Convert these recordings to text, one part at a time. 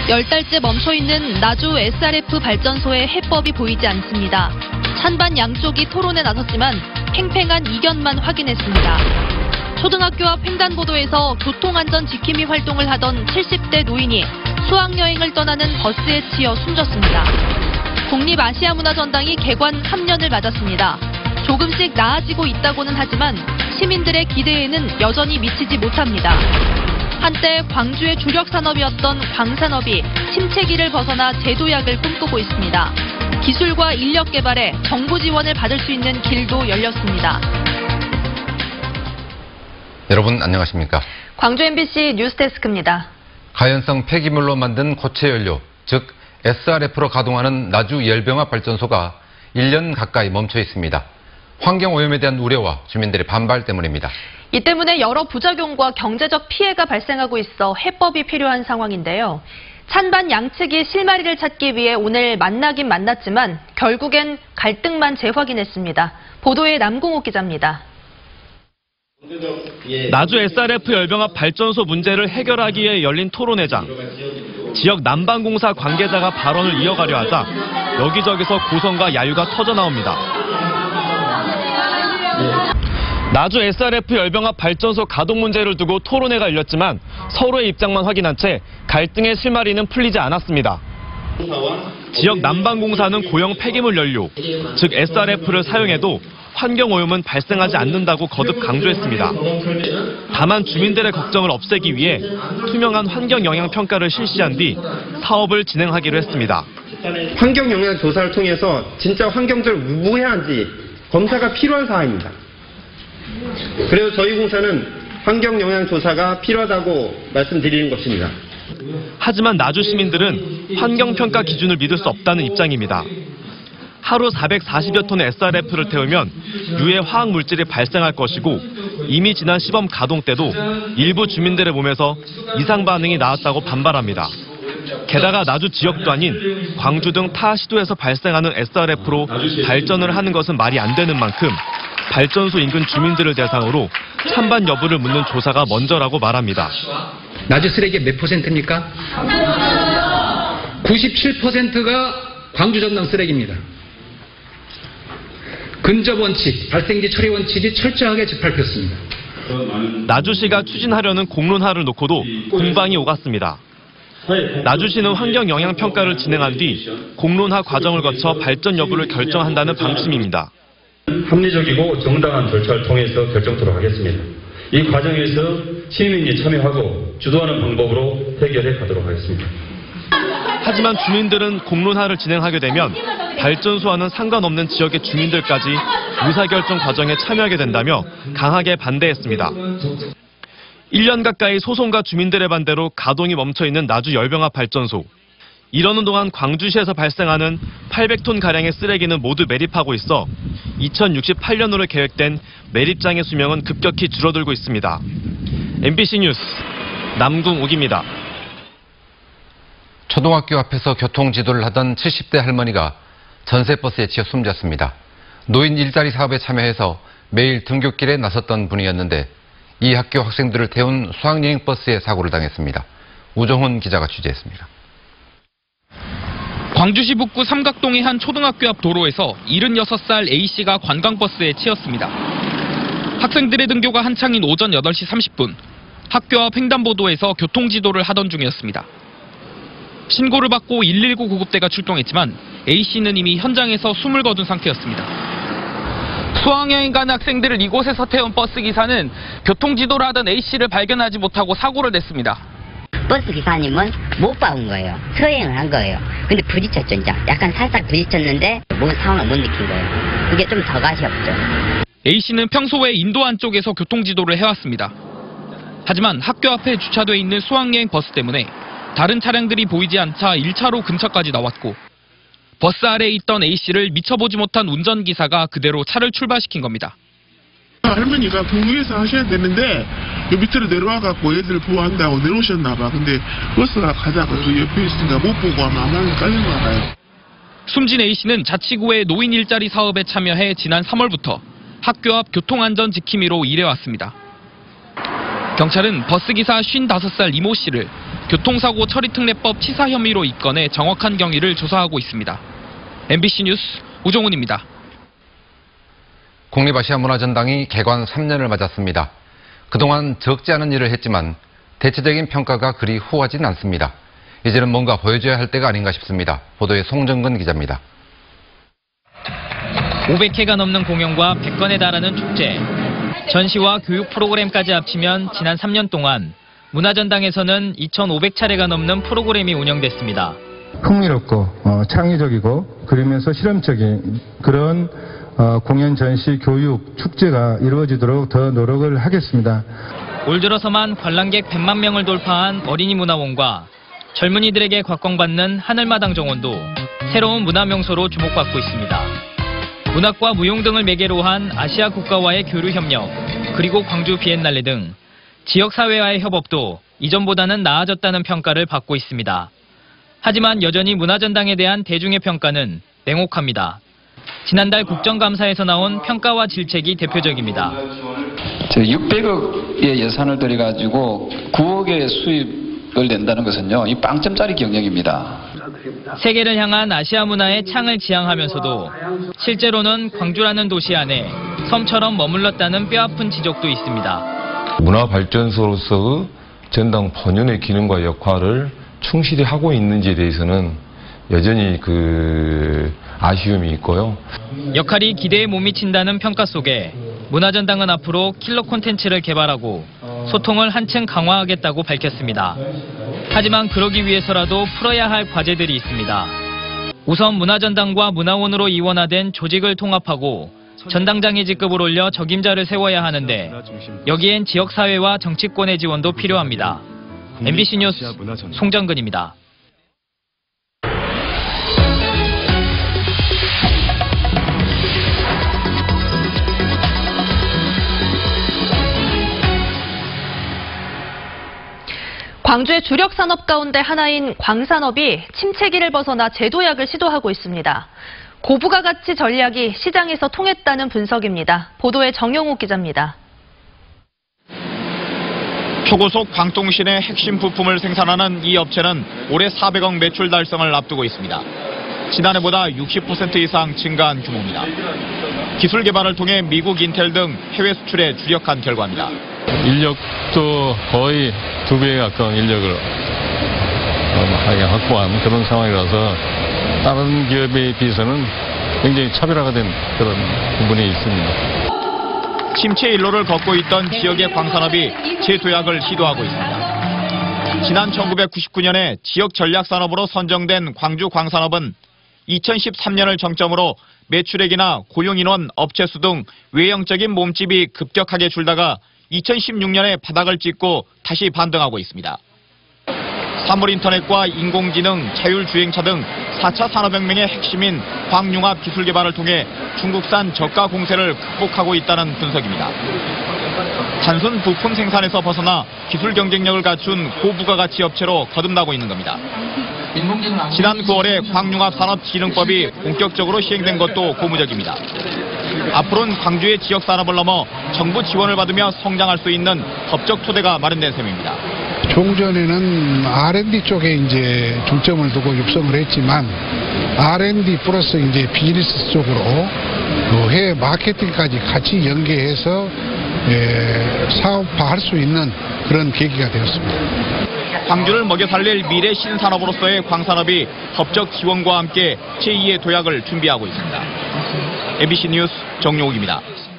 10달째 멈춰있는 나주 SRF 발전소의 해법이 보이지 않습니다. 찬반 양쪽이 토론에 나섰지만 팽팽한 이견만 확인했습니다. 초등학교 앞 횡단보도에서 교통안전 지킴이 활동을 하던 70대 노인이 수학여행을 떠나는 버스에 치여 숨졌습니다. 국립아시아문화전당이 개관 3년을 맞았습니다. 조금씩 나아지고 있다고는 하지만 시민들의 기대에는 여전히 미치지 못합니다. 한때 광주의 주력 산업이었던 광산업이 침체기를 벗어나 재도약을 꿈꾸고 있습니다. 기술과 인력 개발에 정부 지원을 받을 수 있는 길도 열렸습니다. 여러분 안녕하십니까? 광주 MBC 뉴스데스크입니다. 가연성 폐기물로 만든 고체 연료, 즉 SRF로 가동하는 나주 열병합 발전소가 1년 가까이 멈춰 있습니다. 환경오염에 대한 우려와 주민들의 반발 때문입니다. 이 때문에 여러 부작용과 경제적 피해가 발생하고 있어 해법이 필요한 상황인데요. 찬반 양측이 실마리를 찾기 위해 오늘 만나긴 만났지만 결국엔 갈등만 재확인했습니다. 보도에 남궁옥 기자입니다. 나주 SRF 열병합 발전소 문제를 해결하기 위해 열린 토론회장. 지역 난방공사 관계자가 발언을 이어가려 하자 여기저기서 고성과 야유가 터져나옵니다. 나주 SRF 열병합 발전소 가동 문제를 두고 토론회가 열렸지만 서로의 입장만 확인한 채 갈등의 실마리는 풀리지 않았습니다. 지역 난방공사는 고형 폐기물 연료, 즉 SRF를 사용해도 환경오염은 발생하지 않는다고 거듭 강조했습니다. 다만 주민들의 걱정을 없애기 위해 투명한 환경영향평가를 실시한 뒤 사업을 진행하기로 했습니다. 환경영향조사를 통해서 진짜 환경적으로 무해한지 검사가 필요한 사항입니다. 그래서 저희 공사는 환경영향조사가 필요하다고 말씀드리는 것입니다. 하지만 나주 시민들은 환경평가 기준을 믿을 수 없다는 입장입니다. 하루 440여 톤의 SRF를 태우면 유해 화학 물질이 발생할 것이고 이미 지난 시범 가동 때도 일부 주민들의 몸에서 이상 반응이 나왔다고 반발합니다. 게다가 나주 지역도 아닌 광주 등 타 시도에서 발생하는 SRF로 발전을 하는 것은 말이 안 되는 만큼 발전소 인근 주민들을 대상으로 찬반 여부를 묻는 조사가 먼저라고 말합니다. 나주 쓰레기 몇 %입니까? 97%가 광주 전당 쓰레기입니다. 근접 원칙, 발생지 처리 원칙이 철저하게 재밟혔습니다. 나주시가 추진하려는 공론화를 놓고도 공방이 오갔습니다. 나주시는 환경영향평가를 진행한 뒤 공론화 과정을 거쳐 발전 여부를 결정한다는 방침입니다. 합리적이고 정당한 절차를 통해서 결정토록 하겠습니다. 이 과정에서 시민이 참여하고 주도하는 방법으로 해결해 가도록 하겠습니다. 하지만 주민들은 공론화를 진행하게 되면 발전소와는 상관없는 지역의 주민들까지 의사결정 과정에 참여하게 된다며 강하게 반대했습니다. 1년 가까이 소송과 주민들의 반대로 가동이 멈춰있는 나주 열병합 발전소. 이러는 동안 광주시에서 발생하는 800톤가량의 쓰레기는 모두 매립하고 있어 2068년으로 계획된 매립장의 수명은 급격히 줄어들고 있습니다. MBC 뉴스 남궁옥입니다. 초등학교 앞에서 교통지도를 하던 70대 할머니가 전세버스에 치여 숨졌습니다. 노인 일자리 사업에 참여해서 매일 등굣길에 나섰던 분이었는데 이 학교 학생들을 태운 수학여행 버스에 사고를 당했습니다. 우정훈 기자가 취재했습니다. 광주시 북구 삼각동의 한 초등학교 앞 도로에서 76살 A씨가 관광버스에 치였습니다. 학생들의 등교가 한창인 오전 8시 30분, 학교 앞 횡단보도에서 교통지도를 하던 중이었습니다. 신고를 받고 119 구급대가 출동했지만 A씨는 이미 현장에서 숨을 거둔 상태였습니다. 수학여행 가는 학생들을 이곳에서 태운 버스 기사는 교통지도를 하던 A씨를 발견하지 못하고 사고를 냈습니다. 버스 기사님은 못 봐온 거예요. 서행을 한 거예요. 근데 부딪혔죠, 진짜. 약간 살짝 부딪혔는데 상황을 못 느낀 거예요. 그게 좀 더 가시없죠. A씨는 평소에 인도안 쪽에서 교통지도를 해왔습니다. 하지만 학교 앞에 주차돼 있는 수학여행 버스 때문에 다른 차량들이 보이지 않자 1차로 근처까지 나왔고 버스 아래에 있던 A씨를 미쳐보지 못한 운전기사가 그대로 차를 출발시킨 겁니다. 할머니가 공유에서 하셔야 되는데 밑으로 내려와갖고 애들 보호한다고 내려오셨나봐. 근데 버스가 가다가 또 옆에 있으니까 못 보고 아마 아마는 깔렸나 봐요. 숨진 A씨는 자치구의 노인 일자리 사업에 참여해 지난 3월부터 학교 앞 교통안전 지킴이로 일해왔습니다. 경찰은 버스기사 55살 이모 씨를 교통사고 처리특례법 치사 혐의로 입건해 정확한 경위를 조사하고 있습니다. MBC 뉴스 우종훈입니다. 국립아시아문화전당이 개관 3년을 맞았습니다. 그동안 적지 않은 일을 했지만 대체적인 평가가 그리 후하진 않습니다. 이제는 뭔가 보여줘야 할 때가 아닌가 싶습니다. 보도에 송정근 기자입니다. 500회가 넘는 공연과 100건에 달하는 축제, 전시와 교육 프로그램까지 합치면 지난 3년 동안 문화전당에서는 2,500차례가 넘는 프로그램이 운영됐습니다. 흥미롭고 창의적이고 그러면서 실험적인 그런 공연, 전시, 교육, 축제가 이루어지도록 더 노력을 하겠습니다. 올 들어서만 관람객 100만 명을 돌파한 어린이문화원과 젊은이들에게 곽광받는 하늘마당 정원도 새로운 문화명소로 주목받고 있습니다. 문학과 무용 등을 매개로 한 아시아 국가와의 교류 협력, 그리고 광주 비엔날레 등 지역사회와의 협업도 이전보다는 나아졌다는 평가를 받고 있습니다. 하지만 여전히 문화전당에 대한 대중의 평가는 냉혹합니다. 지난달 국정감사에서 나온 평가와 질책이 대표적입니다. 600억의 예산을 들여가지고 9억의 수입을 낸다는 것은요, 이 빵점짜리 경영입니다. 세계를 향한 아시아 문화의 창을 지향하면서도 실제로는 광주라는 도시 안에 섬처럼 머물렀다는 뼈아픈 지적도 있습니다. 문화발전소로서의 전당 본연의 기능과 역할을 충실히 하고 있는지에 대해서는 여전히 아쉬움이 있고요. 역할이 기대에 못 미친다는 평가 속에 문화전당은 앞으로 킬러 콘텐츠를 개발하고 소통을 한층 강화하겠다고 밝혔습니다. 하지만 그러기 위해서라도 풀어야 할 과제들이 있습니다. 우선 문화전당과 문화원으로 이원화된 조직을 통합하고 전당장의 직급을 올려 적임자를 세워야 하는데 여기엔 지역사회와 정치권의 지원도 필요합니다. MBC 뉴스 송정근입니다. 광주의 주력 산업 가운데 하나인 광산업이 침체기를 벗어나 재도약을 시도하고 있습니다. 고부가 가치 전략이 시장에서 통했다는 분석입니다. 보도에 정용욱 기자입니다. 초고속 광통신의 핵심 부품을 생산하는 이 업체는 올해 400억 매출 달성을 앞두고 있습니다. 지난해보다 60% 이상 증가한 규모입니다. 기술 개발을 통해 미국 인텔 등 해외 수출에 주력한 결과입니다. 인력도 거의 2배에 가까운 인력을 확보한 그런 상황이라서 다른 기업에 비해서는 굉장히 차별화가 된 그런 부분이 있습니다. 침체 일로를 걷고 있던 지역의 광산업이 재도약을 시도하고 있습니다. 지난 1999년에 지역 전략산업으로 선정된 광주 광산업은 2013년을 정점으로 매출액이나 고용인원, 업체수 등 외형적인 몸집이 급격하게 줄다가 2016년에 바닥을 찍고 다시 반등하고 있습니다. 사물인터넷과 인공지능, 자율주행차 등 4차 산업혁명의 핵심인 광융합 기술 개발을 통해 중국산 저가 공세를 극복하고 있다는 분석입니다. 단순 부품 생산에서 벗어나 기술 경쟁력을 갖춘 고부가가치 업체로 거듭나고 있는 겁니다. 지난 9월에 광융합산업진흥법이 본격적으로 시행된 것도 고무적입니다. 앞으로는 광주의 지역산업을 넘어 정부 지원을 받으며 성장할 수 있는 법적 토대가 마련된 셈입니다. 종전에는 R&D 쪽에 이제 중점을 두고 육성을 했지만 R&D 플러스 이제 비즈니스 쪽으로 해외 마케팅까지 같이 연계해서 사업화할 수 있는 그런 계기가 되었습니다. 광주를 먹여 살릴 미래 신산업으로서의 광산업이 법적 지원과 함께 제2의 도약을 준비하고 있습니다. MBC 뉴스 정용욱입니다.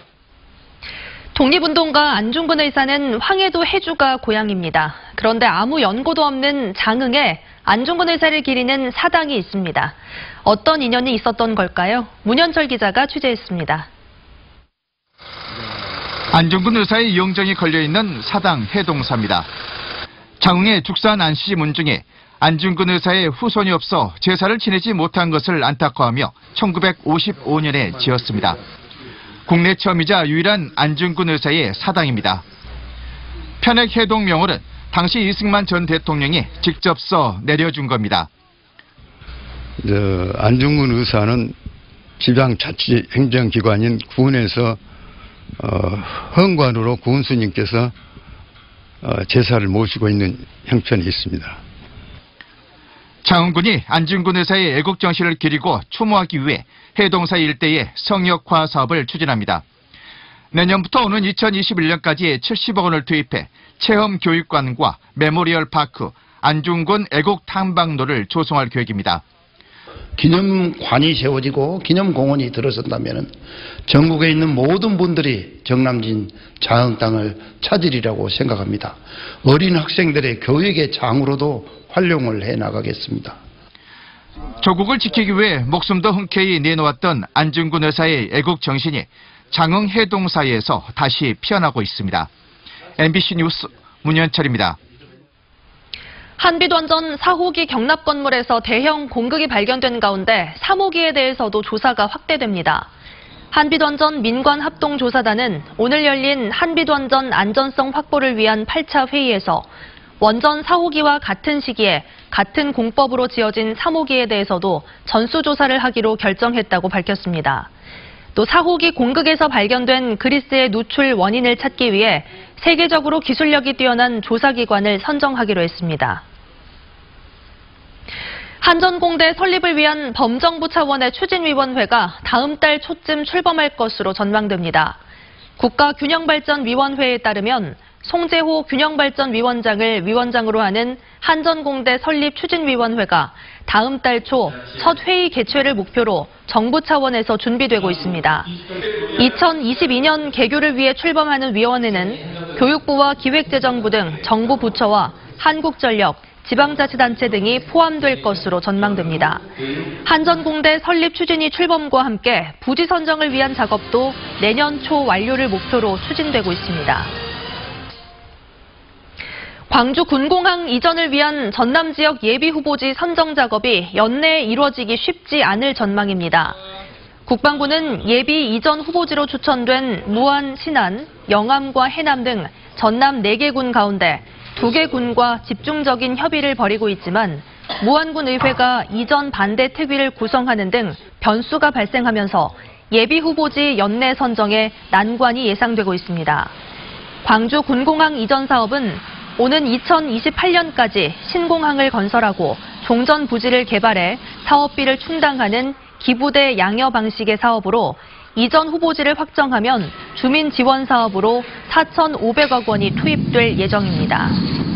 독립운동가 안중근 의사는 황해도 해주가 고향입니다. 그런데 아무 연고도 없는 장흥에 안중근 의사를 기리는 사당이 있습니다. 어떤 인연이 있었던 걸까요? 문현철 기자가 취재했습니다. 안중근 의사의 영정이 걸려있는 사당 해동사입니다. 장흥의 죽산 안씨 문중에 안중근 의사의 후손이 없어 제사를 지내지 못한 것을 안타까워하며 1955년에 지었습니다. 국내 처음이자 유일한 안중근 의사의 사당입니다. 편액 해동 명호는 당시 이승만 전 대통령이 직접 써 내려준 겁니다. 안중근 의사는 지방자치행정기관인 군에서 헌관으로 군수님께서 제사를 모시고 있는 형편이 있습니다. 장흥군이 안중근 의사의 애국 정신을 기리고 추모하기 위해 해동사 일대에 성역화 사업을 추진합니다. 내년부터 오는 2021년까지 70억 원을 투입해 체험 교육관과 메모리얼 파크, 안중근 애국 탐방로를 조성할 계획입니다. 기념관이 세워지고 기념공원이 들어선다면 전국에 있는 모든 분들이 정남진 장흥 땅을 찾으리라고 생각합니다. 어린 학생들의 교육의 장으로도 활용을 해나가겠습니다. 조국을 지키기 위해 목숨도 흔쾌히 내놓았던 안중근 의사의 애국 정신이 장흥 해동사에서 다시 피어나고 있습니다. MBC 뉴스 문현철입니다. 한빛원전 4호기 경납 건물에서 대형 공극이 발견된 가운데 3호기에 대해서도 조사가 확대됩니다. 한빛원전 민관합동조사단은 오늘 열린 한빛원전 안전성 확보를 위한 8차 회의에서 원전 4호기와 같은 시기에 같은 공법으로 지어진 3호기에 대해서도 전수조사를 하기로 결정했다고 밝혔습니다. 또 4호기 공극에서 발견된 그리스의 누출 원인을 찾기 위해 세계적으로 기술력이 뛰어난 조사기관을 선정하기로 했습니다. 한전공대 설립을 위한 범정부 차원의 추진위원회가 다음 달 초쯤 출범할 것으로 전망됩니다. 국가균형발전위원회에 따르면 송재호 균형발전위원장을 위원장으로 하는 한전공대 설립 추진위원회가 다음 달 초 첫 회의 개최를 목표로 정부 차원에서 준비되고 있습니다. 2022년 개교를 위해 출범하는 위원회는 교육부와 기획재정부 등 정부 부처와 한국전력, 지방자치단체 등이 포함될 것으로 전망됩니다. 한전공대 설립 추진위 출범과 함께 부지 선정을 위한 작업도 내년 초 완료를 목표로 추진되고 있습니다. 광주 군공항 이전을 위한 전남 지역 예비 후보지 선정 작업이 연내에 이루어지기 쉽지 않을 전망입니다. 국방부는 예비 이전 후보지로 추천된 무안, 신안, 영암과 해남 등 전남 4개 군 가운데 2개 군과 집중적인 협의를 벌이고 있지만 무안군 의회가 이전 반대 특위를 구성하는 등 변수가 발생하면서 예비 후보지 연내 선정에 난관이 예상되고 있습니다. 광주 군공항 이전 사업은 오는 2028년까지 신공항을 건설하고 종전 부지를 개발해 사업비를 충당하는 기부대 양여 방식의 사업으로 이전 후보지를 확정하면 주민 지원 사업으로 4,500억 원이 투입될 예정입니다.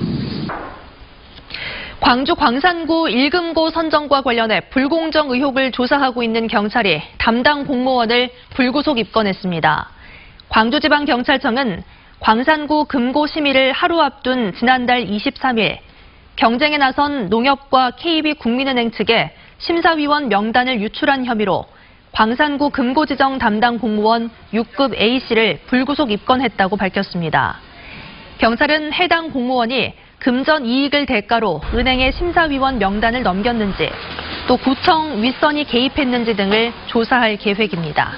광주 광산구 일금고 선정과 관련해 불공정 의혹을 조사하고 있는 경찰이 담당 공무원을 불구속 입건했습니다. 광주지방경찰청은 광산구 금고 심의를 하루 앞둔 지난달 23일 경쟁에 나선 농협과 KB국민은행 측에 심사위원 명단을 유출한 혐의로 광산구 금고지정 담당 공무원 6급 A씨를 불구속 입건했다고 밝혔습니다. 경찰은 해당 공무원이 금전 이익을 대가로 은행에 심사위원 명단을 넘겼는지 또 구청 윗선이 개입했는지 등을 조사할 계획입니다.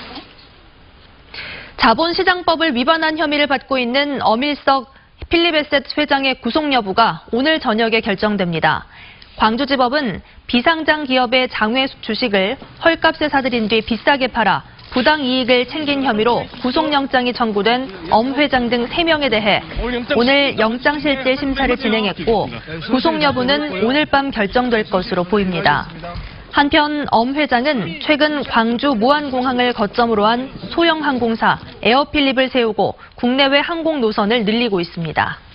자본시장법을 위반한 혐의를 받고 있는 어밀석 필립에셋 회장의 구속 여부가 오늘 저녁에 결정됩니다. 광주지법은 비상장 기업의 장외 주식을 헐값에 사들인 뒤 비싸게 팔아 부당 이익을 챙긴 혐의로 구속영장이 청구된 엄 회장 등 3명에 대해 오늘 영장실질 심사를 진행했고 구속 여부는 오늘 밤 결정될 것으로 보입니다. 한편 엄 회장은 최근 광주 무안공항을 거점으로 한 소형 항공사 에어필립을 세우고 국내외 항공 노선을 늘리고 있습니다.